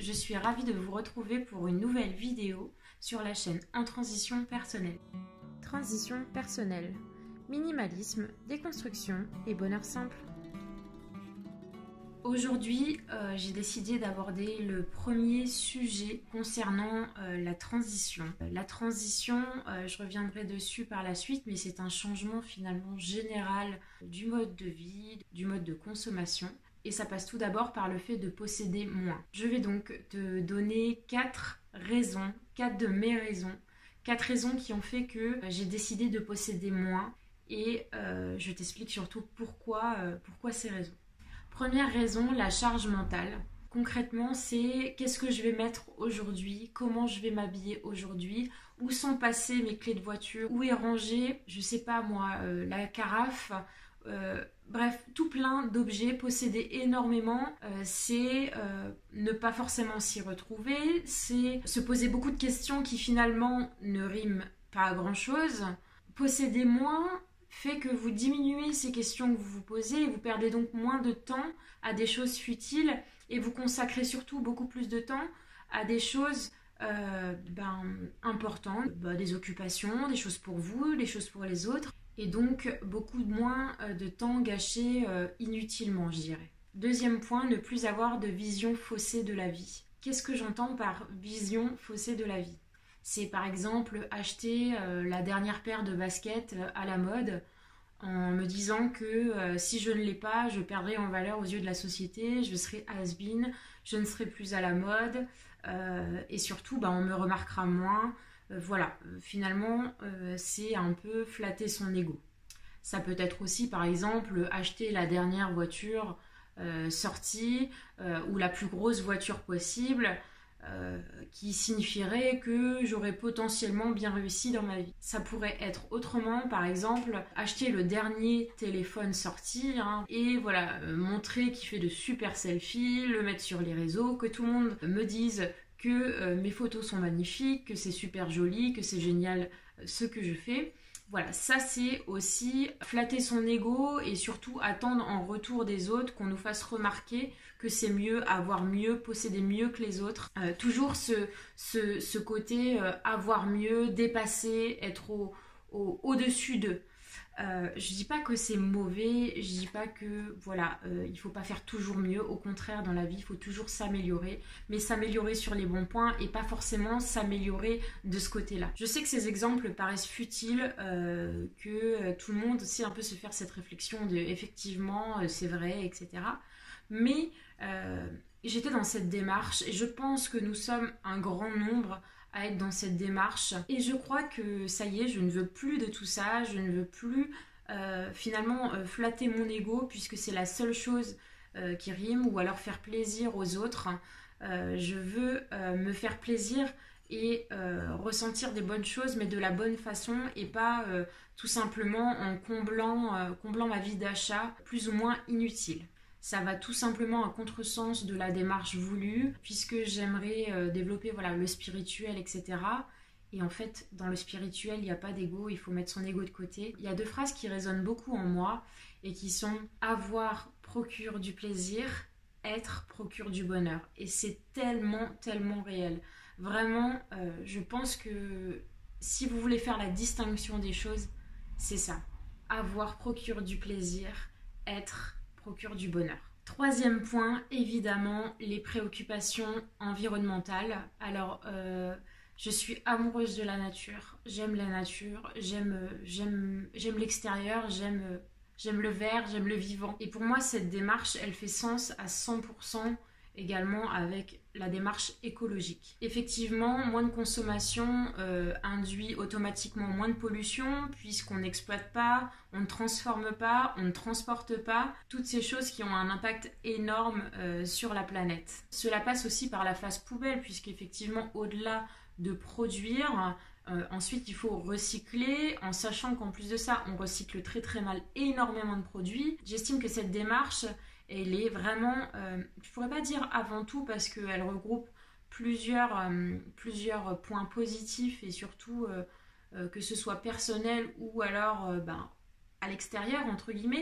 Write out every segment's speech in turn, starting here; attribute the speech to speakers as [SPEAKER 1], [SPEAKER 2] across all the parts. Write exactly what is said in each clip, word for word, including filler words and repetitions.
[SPEAKER 1] Je suis ravie de vous retrouver pour une nouvelle vidéo sur la chaîne En Transition Personnelle. Transition personnelle, minimalisme, déconstruction et bonheur simple. Aujourd'hui, euh, j'ai décidé d'aborder le premier sujet concernant euh, la transition. La transition, euh, je reviendrai dessus par la suite, mais c'est un changement finalement général du mode de vie, du mode de consommation. Et ça passe tout d'abord par le fait de posséder moins. Je vais donc te donner quatre raisons, quatre de mes raisons, quatre raisons qui ont fait que j'ai décidé de posséder moins. Et euh, je t'explique surtout pourquoi, euh, pourquoi ces raisons. Première raison, la charge mentale. Concrètement, c'est qu'est-ce que je vais mettre aujourd'hui, comment je vais m'habiller aujourd'hui, où sont passées mes clés de voiture, où est rangée, je sais pas moi, euh, la carafe, euh, bref, tout plein d'objets, posséder énormément, euh, c'est euh, ne pas forcément s'y retrouver, c'est se poser beaucoup de questions qui finalement ne riment pas à grand-chose. Posséder moins fait que vous diminuez ces questions que vous vous posez et vous perdez donc moins de temps à des choses futiles et vous consacrez surtout beaucoup plus de temps à des choses euh, ben, importantes, ben, des occupations, des choses pour vous, des choses pour les autres et donc beaucoup moins de temps gâché euh, inutilement, je dirais. Deuxième point, ne plus avoir de vision faussée de la vie. Qu'est-ce que j'entends par vision faussée de la vie ? C'est par exemple acheter euh, la dernière paire de baskets euh, à la mode en me disant que euh, si je ne l'ai pas, je perdrai en valeur aux yeux de la société, je serai has-been, je ne serai plus à la mode euh, et surtout bah, on me remarquera moins. Euh, voilà, euh, finalement euh, c'est un peu flatter son ego. Ça peut être aussi par exemple acheter la dernière voiture euh, sortie euh, ou la plus grosse voiture possible. Euh, qui signifierait que j'aurais potentiellement bien réussi dans ma vie. Ça pourrait être autrement, par exemple, acheter le dernier téléphone sorti hein, et voilà, euh, montrer qu'il fait de super selfies, le mettre sur les réseaux, que tout le monde me dise que euh, mes photos sont magnifiques, que c'est super joli, que c'est génial euh, ce que je fais. Voilà, ça c'est aussi flatter son ego et surtout attendre en retour des autres qu'on nous fasse remarquer que c'est mieux, avoir mieux, posséder mieux que les autres. Euh, toujours ce, ce, ce côté euh, avoir mieux, dépasser, être au, au, au-dessus d'eux. Euh, je dis pas que c'est mauvais, je dis pas que voilà, euh, il faut pas faire toujours mieux, au contraire dans la vie il faut toujours s'améliorer, mais s'améliorer sur les bons points et pas forcément s'améliorer de ce côté-là. Je sais que ces exemples paraissent futiles, euh, que euh, tout le monde sait un peu se faire cette réflexion de effectivement euh, c'est vrai, et cetera. Mais euh, j'étais dans cette démarche et je pense que nous sommes un grand nombre à être dans cette démarche et je crois que ça y est, je ne veux plus de tout ça, je ne veux plus euh, finalement euh, flatter mon ego puisque c'est la seule chose euh, qui rime ou alors faire plaisir aux autres. Euh, je veux euh, me faire plaisir et euh, ressentir des bonnes choses mais de la bonne façon et pas euh, tout simplement en comblant, euh, comblant ma vie d'achat plus ou moins inutile. Ça va tout simplement à contresens de la démarche voulue, puisque j'aimerais euh, développer voilà, le spirituel, et cetera. Et en fait, dans le spirituel, il n'y a pas d'ego, il faut mettre son ego de côté. Il y a deux phrases qui résonnent beaucoup en moi et qui sont « avoir procure du plaisir, être procure du bonheur ». Et c'est tellement, tellement réel. Vraiment, euh, je pense que si vous voulez faire la distinction des choses, c'est ça. Avoir procure du plaisir, être procure du bonheur. Troisième point, évidemment, les préoccupations environnementales. Alors, euh, je suis amoureuse de la nature, j'aime la nature, j'aime, j'aime, j'aime l'extérieur, j'aime, j'aime le vert, j'aime le vivant. Et pour moi, cette démarche, elle fait sens à cent pour cent également avec la démarche écologique. Effectivement, moins de consommation euh, induit automatiquement moins de pollution puisqu'on n'exploite pas, on ne transforme pas, on ne transporte pas, toutes ces choses qui ont un impact énorme euh, sur la planète. Cela passe aussi par la phase poubelle puisqu'effectivement, au-delà de produire, euh, ensuite il faut recycler en sachant qu'en plus de ça, on recycle très très mal énormément de produits. J'estime que cette démarche elle est vraiment, euh, je ne pourrais pas dire avant tout parce qu'elle regroupe plusieurs, euh, plusieurs points positifs et surtout euh, euh, que ce soit personnel ou alors euh, ben, à l'extérieur entre guillemets.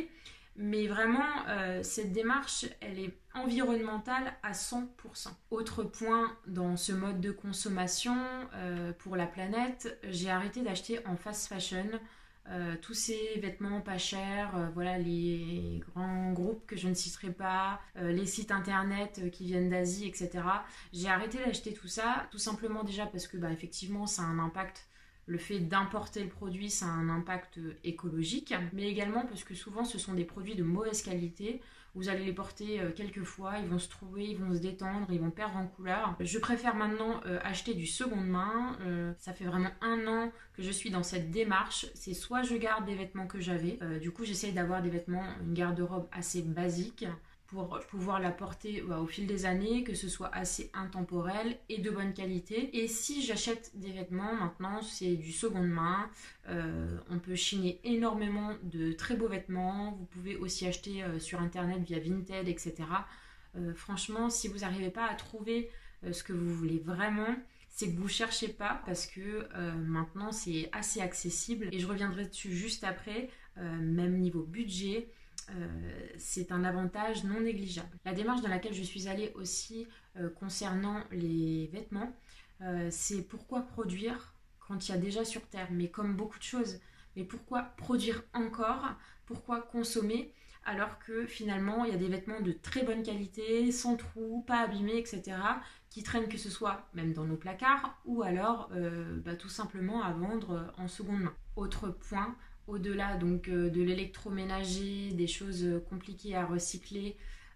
[SPEAKER 1] Mais vraiment, euh, cette démarche, elle est environnementale à cent pour cent. Autre point dans ce mode de consommation euh, pour la planète, j'ai arrêté d'acheter en fast fashion euh, tous ces vêtements pas chers, euh, voilà, les grands groupes que je ne citerai pas, euh, les sites internet qui viennent d'Asie, et cetera. J'ai arrêté d'acheter tout ça, tout simplement déjà parce que bah, effectivement ça a un impact. Le fait d'importer le produit, ça a un impact écologique, mais également parce que souvent ce sont des produits de mauvaise qualité. Vous allez les porter quelques fois, ils vont se trouver, ils vont se détendre, ils vont perdre en couleur. Je préfère maintenant euh, acheter du seconde main. Euh, ça fait vraiment un an que je suis dans cette démarche. C'est soit je garde des vêtements que j'avais, euh, du coup j'essaye d'avoir des vêtements, une garde-robe assez basique, pour pouvoir la porter bah, au fil des années, que ce soit assez intemporel et de bonne qualité. Et si j'achète des vêtements, maintenant c'est du seconde main. Euh, on peut chiner énormément de très beaux vêtements. Vous pouvez aussi acheter euh, sur internet via Vinted, et cetera. Euh, franchement, si vous n'arrivez pas à trouver euh, ce que vous voulez vraiment, c'est que vous ne cherchez pas, parce que euh, maintenant c'est assez accessible. Et je reviendrai dessus juste après, euh, même niveau budget. Euh, c'est un avantage non négligeable. La démarche dans laquelle je suis allée aussi euh, concernant les vêtements, euh, c'est pourquoi produire quand il y a déjà sur Terre, mais comme beaucoup de choses, mais pourquoi produire encore, pourquoi consommer alors que finalement il y a des vêtements de très bonne qualité, sans trous, pas abîmés, et cetera, qui traînent, que ce soit même dans nos placards ou alors euh, bah, tout simplement à vendre en seconde main. Autre point, au-delà donc euh, de l'électroménager, des choses compliquées à recycler,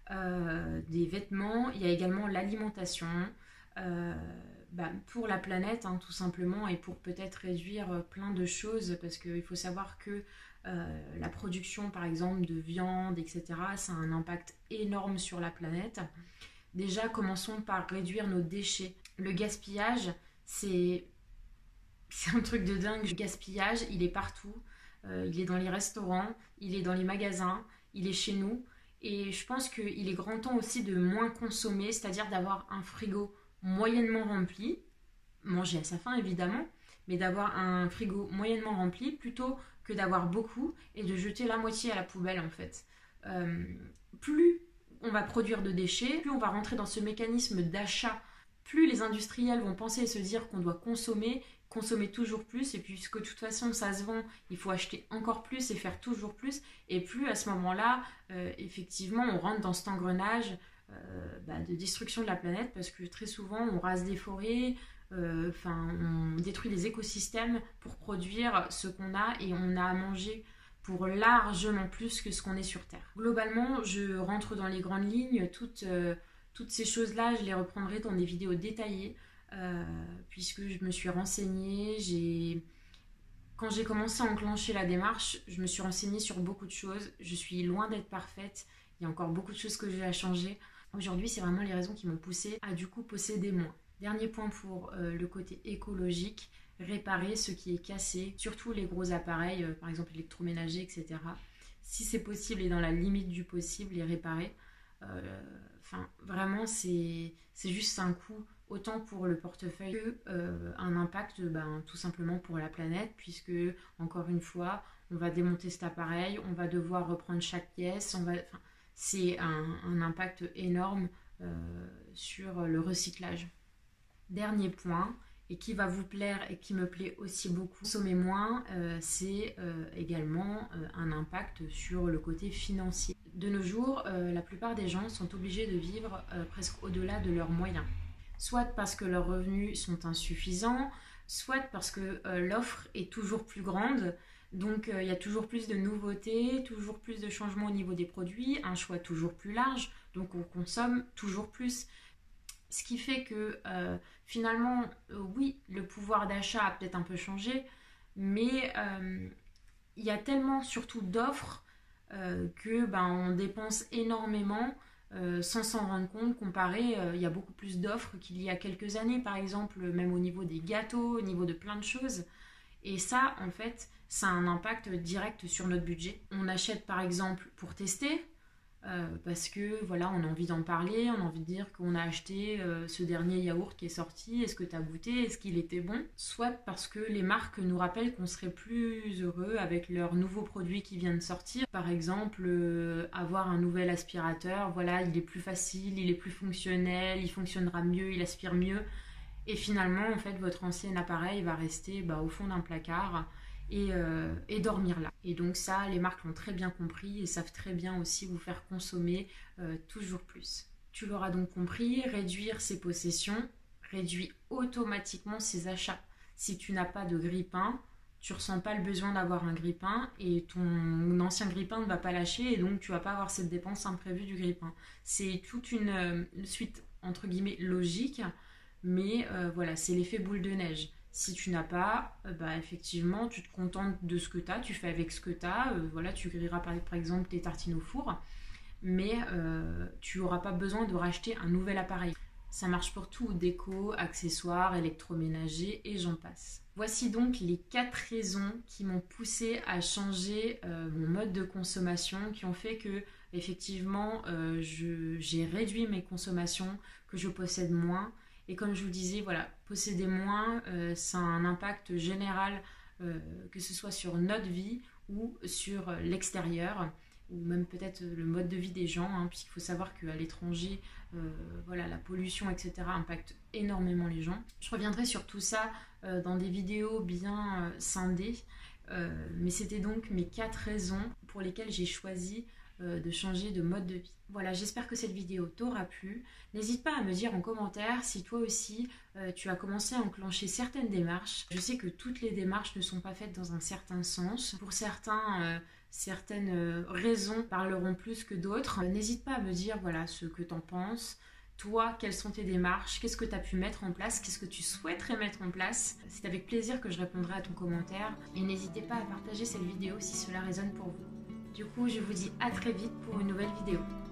[SPEAKER 1] euh, des vêtements, il y a également l'alimentation euh, bah, pour la planète hein, tout simplement, et pour peut-être réduire plein de choses, parce qu'il faut savoir que euh, la production par exemple de viande, et cetera, ça a un impact énorme sur la planète. Déjà, commençons par réduire nos déchets. Le gaspillage, c'est, c'est un truc de dingue. Le gaspillage, il est partout. Euh, il est dans les restaurants, il est dans les magasins, il est chez nous. Et je pense qu'il est grand temps aussi de moins consommer, c'est-à-dire d'avoir un frigo moyennement rempli, manger à sa faim évidemment, mais d'avoir un frigo moyennement rempli plutôt que d'avoir beaucoup et de jeter la moitié à la poubelle en fait. Euh, plus on va produire de déchets, plus on va rentrer dans ce mécanisme d'achat, plus les industriels vont penser et se dire qu'on doit consommer, consommer toujours plus, et puisque de toute façon ça se vend, il faut acheter encore plus et faire toujours plus, et plus à ce moment-là, euh, effectivement, on rentre dans cet engrenage euh, bah, de destruction de la planète, parce que très souvent on rase des forêts, euh, on détruit les écosystèmes pour produire ce qu'on a, et on a à manger pour largement plus que ce qu'on est sur Terre. Globalement, je rentre dans les grandes lignes, toutes, euh, toutes ces choses-là, je les reprendrai dans des vidéos détaillées, Euh, puisque je me suis renseignée, j'ai... quand j'ai commencé à enclencher la démarche, je me suis renseignée sur beaucoup de choses. Je suis loin d'être parfaite, il y a encore beaucoup de choses que j'ai à changer. Aujourd'hui, c'est vraiment les raisons qui m'ont poussée à du coup posséder moins. Dernier point pour euh, le côté écologique, réparer ce qui est cassé, surtout les gros appareils, euh, par exemple électroménagers, et cetera. Si c'est possible et dans la limite du possible, les réparer. Enfin, euh, vraiment, c'est, c'est juste un coût autant pour le portefeuille que euh, un impact ben, tout simplement pour la planète, puisque encore une fois on va démonter cet appareil, on va devoir reprendre chaque pièce, on va, enfin, c'est un, un impact énorme euh, sur le recyclage. Dernier point, et qui va vous plaire et qui me plaît aussi beaucoup, consommer moins, euh, c'est euh, également euh, un impact sur le côté financier. De nos jours, euh, la plupart des gens sont obligés de vivre euh, presque au-delà de leurs moyens. Soit parce que leurs revenus sont insuffisants, soit parce que euh, l'offre est toujours plus grande, donc il euh, y a toujours plus de nouveautés, toujours plus de changements au niveau des produits, un choix toujours plus large, donc on consomme toujours plus. Ce qui fait que euh, finalement, euh, oui, le pouvoir d'achat a peut-être un peu changé, mais euh, il y a tellement surtout d'offres euh, que ben, on dépense énormément Euh, sans s'en rendre compte, comparé, euh, il y a beaucoup plus d'offres qu'il y a quelques années, par exemple, même au niveau des gâteaux, au niveau de plein de choses. Et ça, en fait, ça a un impact direct sur notre budget. On achète, par exemple, pour tester. Euh, parce que voilà, on a envie d'en parler, on a envie de dire qu'on a acheté euh, ce dernier yaourt qui est sorti, est-ce que tu as goûté, est-ce qu'il était bon? Soit parce que les marques nous rappellent qu'on serait plus heureux avec leurs nouveaux produits qui viennent de sortir. Par exemple, euh, avoir un nouvel aspirateur, voilà, il est plus facile, il est plus fonctionnel, il fonctionnera mieux, il aspire mieux. Et finalement, en fait, votre ancien appareil va rester bah, au fond d'un placard et, euh, et dormir là. Et donc ça, les marques l'ont très bien compris et savent très bien aussi vous faire consommer euh, toujours plus. Tu l'auras donc compris, réduire ses possessions réduit automatiquement ses achats. Si tu n'as pas de grille-pain, tu ressens pas le besoin d'avoir un grille-pain et ton ancien grille-pain ne va pas lâcher et donc tu vas pas avoir cette dépense imprévue du grille-pain. C'est toute une, euh, une suite entre guillemets logique, mais euh, voilà, c'est l'effet boule de neige. Si tu n'as pas, euh, bah, effectivement, tu te contentes de ce que tu as, tu fais avec ce que tu as. Euh, voilà, tu grilleras par, par exemple tes tartines au four, mais euh, tu n'auras pas besoin de racheter un nouvel appareil. Ça marche pour tout, déco, accessoires, électroménager et j'en passe. Voici donc les quatre raisons qui m'ont poussé à changer euh, mon mode de consommation, qui ont fait que effectivement euh, je, j'ai réduit mes consommations, que je possède moins. Et comme je vous disais, voilà, posséder moins, euh, ça a un impact général, euh, que ce soit sur notre vie ou sur l'extérieur, ou même peut-être le mode de vie des gens, hein, puisqu'il faut savoir qu'à l'étranger, euh, voilà, la pollution, et cetera impacte énormément les gens. Je reviendrai sur tout ça euh, dans des vidéos bien euh, scindées, euh, mais c'était donc mes quatre raisons pour lesquelles j'ai choisi euh, de changer de mode de vie. Voilà, j'espère que cette vidéo t'aura plu. N'hésite pas à me dire en commentaire si toi aussi euh, tu as commencé à enclencher certaines démarches. Je sais que toutes les démarches ne sont pas faites dans un certain sens. Pour certains, euh, certaines euh, raisons parleront plus que d'autres. Euh, n'hésite pas à me dire voilà ce que t'en penses. Toi, quelles sont tes démarches? Qu'est-ce que tu as pu mettre en place? Qu'est-ce que tu souhaiterais mettre en place? C'est avec plaisir que je répondrai à ton commentaire. Et n'hésitez pas à partager cette vidéo si cela résonne pour vous. Du coup, je vous dis à très vite pour une nouvelle vidéo.